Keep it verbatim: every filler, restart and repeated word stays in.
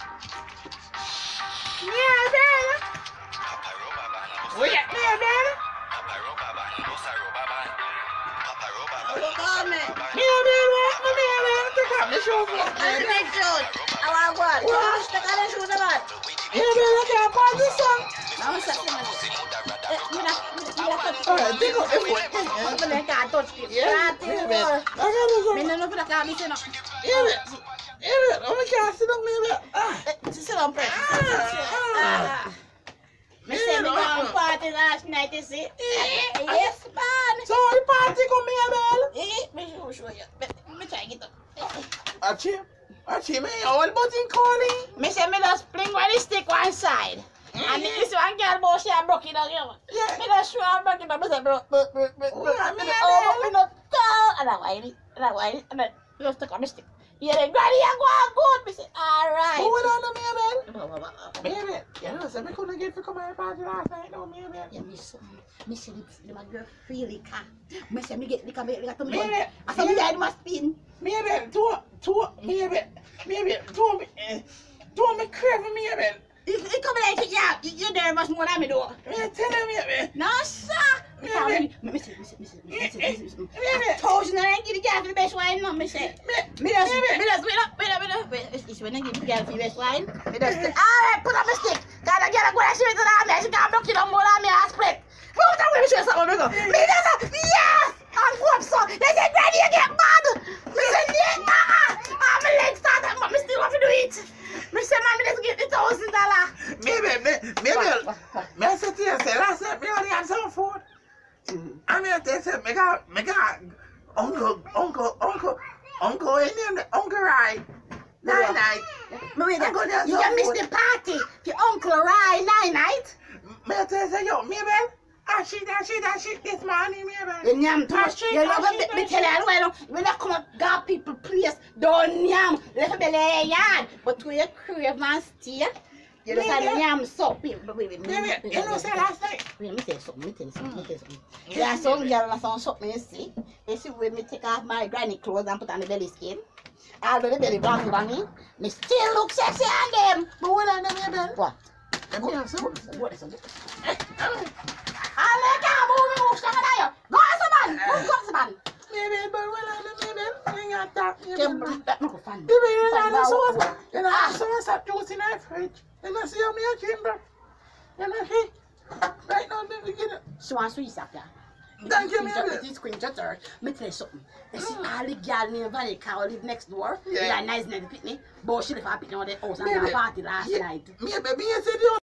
Yeah, baby. Where you at, baby? Yeah, baby. My baby. Take off the shoes. That's my shoes. I want one. What? Take off the shoes, man. Yeah, baby. I can't pass this song. No, it's not. Alright, take off the foot. I can't touch it. Yeah, baby. I got this I one. don't know if I can't listen. Yeah, baby. Yeah, baby. Oh, my God. Sit down, baby. Ah. Sit down, first. Ah. I said we going party last night, you see? Yes, man. So, the party come here, baby. Eh, me show show you. Let me try get up. Achie, achie, me all button calling. Me say me just fling one stick one side. And this one girl both she a broke it down, you know. Yeah. Me just show her broke it down. Me say broke, broke, broke, broke, broke. Oh, Me me say, a oh, bell. me no tell. And I whine it, and I whine it, and then me just take a stick. Yeah, then granny you go on good. Me say, all right. Who would on me, baby? Blah, blah, blah. Baby, you know, so me couldn't get to come to the party last night, no, me, baby. Yeah, me say, me say, the my girl feel it, car. Me say, me get liquor, me get liquor to me. Baby, I say, me guy must spin. Maybe, two, two, maybe, maybe, two, me, two, me crave me, baby. You, you come like, yeah, you, you nervous more than me do. Me tell him, baby. No, sir. Me Yeah, say, me- me me say, me say, me say, me say, me say, me say. Yeah, I told you, I ain't give the girl for the best wine, no, me say. Me, Me just, me, me just, wait up, wait up, wait up. Wait, it's, it's when I give the girl for the best wine. Me just say, all right, put up a stick. God, the girl go and shoot it to the army. She can't block it on more than me, I split. Move that way, me show you something, me go. Me just say, yes, I'm good, son. They say, Granny, you get mad. Me say, yeah, uh-uh. Ah, my legs started, but me still want to do it. Me say, man, me just get the thousand dollar. maybe, maybe, me I say to you, say, last night, me only had some food. I mean, they said, me got, me got, uncle, uncle, uncle, uncle, and then uncle Rai. Night night. Me wait, I'm gonna you have just some missed the party. Your uncle Ryan night night. Me I tell you, say, yo, me, baby. I shit, I shit, I shit this morning, me, baby. You yam too much. You love it. Me tell you, well, when I come up, God people place, don't yam. Left belly yard. But when you crave and stay, you just have yam so. Wait, wait, wait. Baby, you know, say last night. Wait, let me tell you something. Let me tell you something. Let me tell you something. There are some girls and some something, you see. You see, when me take off my granny clothes and put on the belly skin, although the belly bang banging, me still look sexy on them. But what on them, baby? What? Let me have some. What is it? I like how move, move, strong on you. Go as a man. Move, go as a man. Baby, but what on them, baby? You ain't got that, baby. Can't believe that. Look, fun. Baby, you Fun, know, so wow. what's you know, so what's up, juice in that fridge? You know, see how me a chamber? You know, see? Right now, baby, get it. She wants sweet stuff, yeah. Thank you, It baby. is queen just her. Me tell you something. You see, all the girls in the valley car live next door. Yeah. They are nice, nice picnic. But she live a picnic on the house and Baby. a party last Yeah. night. Me, baby, you said you